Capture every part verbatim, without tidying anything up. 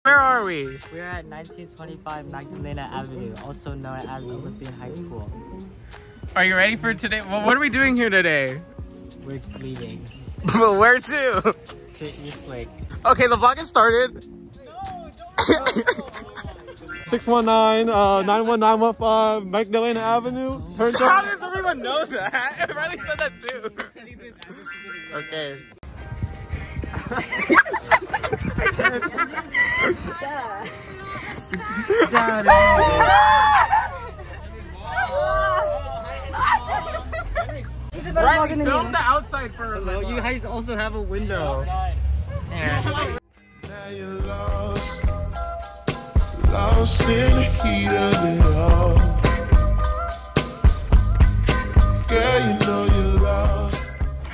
Where are we? We're at nineteen twenty-five Magdalena Avenue, also known as Olympian High School. Are you ready for today? Well, what are we doing here today? We're leaving. But where to? To Eastlake. Okay, the vlog has started. No, don't six one nine, uh, nine one nine one five Magdalena Avenue. Turn How does everyone know that? Riley said that too. Okay. Riley, film the outside for a You guys also have a window. Now you're lost, lost in the heat of it all. Girl, you know you're lost.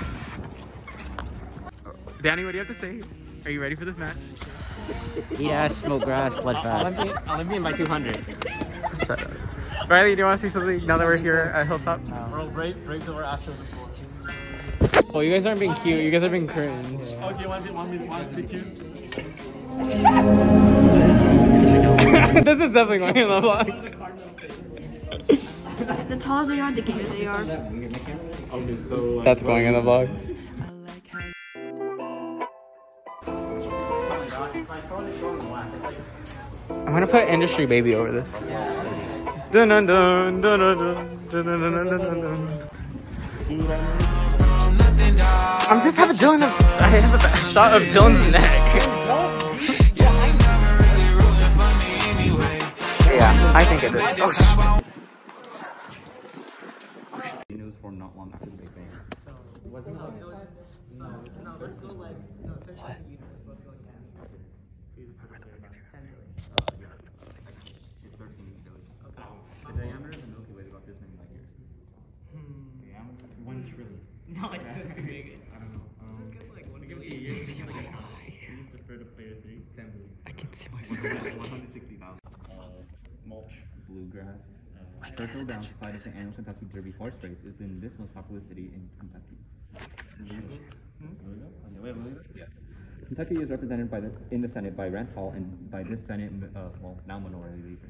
Danny, what do you have to say? Are you ready for this match? Eat ass, smoke grass, blood fast. Olympian, Olympian by two hundred. Shut up. Riley, do you want to say something now that we're here at Hilltop? No. We'll break, break the word after the score. Oh, you guys aren't being cute. You guys are being cringe. Yeah. Okay, want to want me want to be cute? This is definitely going in the vlog. The taller they are, the gayer they are. Okay, so, uh, That's going in the vlog. I'm gonna put Industry Baby over this. Dun dun dun dun dun dun dun dun dun dun dun. I'm just having Dylan. I have a shot of Dylan's neck. Yeah, I think it is. Oh, sh News for not long after the Big Bang. So, wasn't it? It was, no, no, let's go like, no, finish the universe, let's go like ten. ten billion. It's thirteen billion. Okay. The diameter of the Milky Way is about this many light years. Hmm. Diameter? One trillion. No, it's supposed to be. I don't know. Um, Let's guess like one give it to you. Please defer to player three. ten billion. I can see myself. one hundred sixty thousand. Uh, mulch. Bluegrass. Uh, Churchill Downs, site of the annual Kentucky Derby horse race, is in this most populous city in Kentucky. Kentucky is represented by the in the Senate by Rand Paul and by this Senate, uh, well, now minority leader.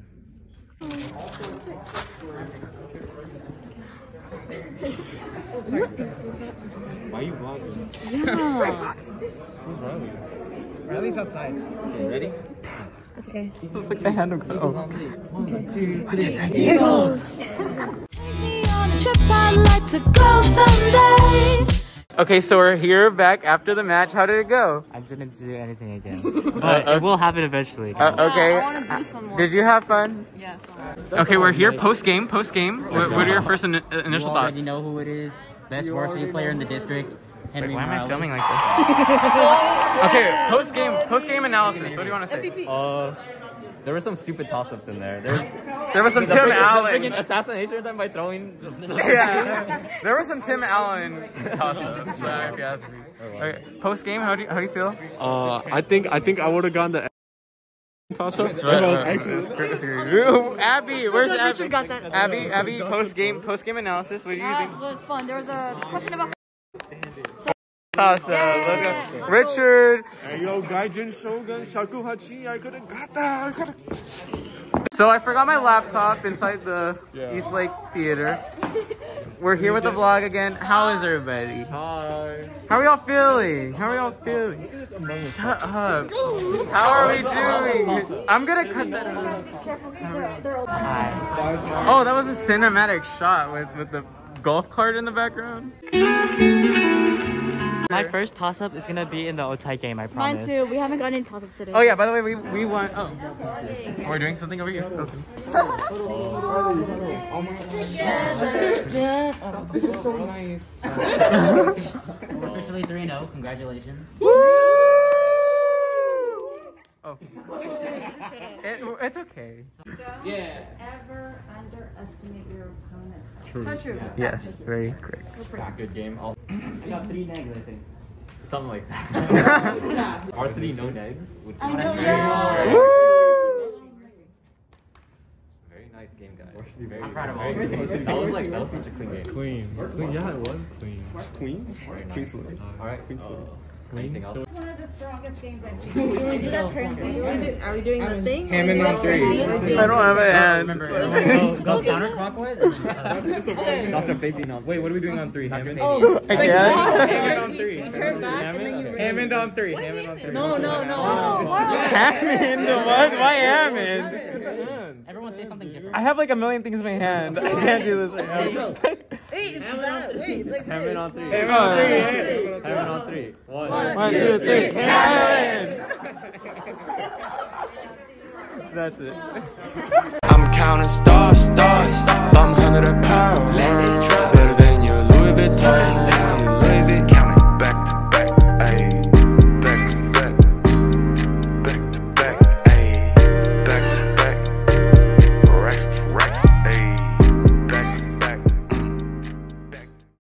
Why are you vlogging? Yeah. Who's Riley? Riley's outside. Okay, ready? That's okay. It's like the hand of God. One, two, three. Eagles! Take me on a trip I'd like to go someday. Okay, so we're here back after the match. How did it go? I didn't do anything again. But Uh, it will happen eventually. Uh, okay. Yeah, I want to do some more. Did you have fun? Yeah, some Okay, we're here post game. Post game. What, what are your first in, uh, initial You thoughts? already know who it is. Best varsity player in the district. Henry Why am I Morales. filming like this? Okay, post game. Post game analysis. What do you want to say? Uh, there were some stupid toss-ups in there. There, There was some the Tim freaking, Allen. the freaking assassination attempt by throwing. Yeah, there was some Tim Allen toss-ups. uh, if you ask me. Okay, post game. How do you, how do you feel? Uh, I think I think I would have gone the toss-up. Right, right, right. Ooh, Abby, where's Good, Abby? Richard got that. Abby, Abby, post game, post game analysis. What do you That think? was fun. There was a question about. Toss up. Let's go. Richard. Hey, yo, Gaijin Shogun Shakuhachi, I could have got that. I could have. So I forgot my laptop inside the Yeah. Eastlake Theater. We're here with the vlog again. How is everybody? Hi. How are y'all feeling? How are y'all feeling? Shut up. How are we doing? I'm gonna cut that out. Oh, that was a cinematic shot with, with the golf cart in the background. My first toss-up is gonna be in the Otai game, I promise. Mine too. We haven't gotten any toss-ups today. Oh yeah, by the way, we, we won. Oh. We're doing something over here. Okay. This is so nice. We're officially three and oh. Congratulations. Woo! Oh. It, it's okay. Yeah. Ever underestimate your opponent. True. So true. Yes, very great. Good game. I'll I got three negs, I think. Something like that. Varsity no negs. Would I know. Woo! Very nice game, guys. Very, I'm proud of very all good. of you. That was like that was such a clean game. Clean. Clean. Yeah, it was clean. Clean? Very nice. Clean slate. All right. Clean slate. Uh, anything else? One of the strongest this game then. Can we do that turn thing? Are we doing the thing? Hammond on three. I don't have a hand. Remember, go, go counterclockwise. And, uh, Doctor Facing on. Wait, what are we doing on three? Hammond? Oh, I like can't. walk, Hammond turn- on three. you turn back and then you raise. Hammond on three. Hammond on three. No, no, no. Hammond? What? Why Hammond? everyone say something different. I have like a million things in my hand. I can't do this right now. Wait, it's that. Wait, like this. Hammond on three. Hammond on three. Hammond on three. One, One, two, three. Hammond! That's it. I'm counting stars, stars. I'm hundred a pound. Better than your Louis Vuitton.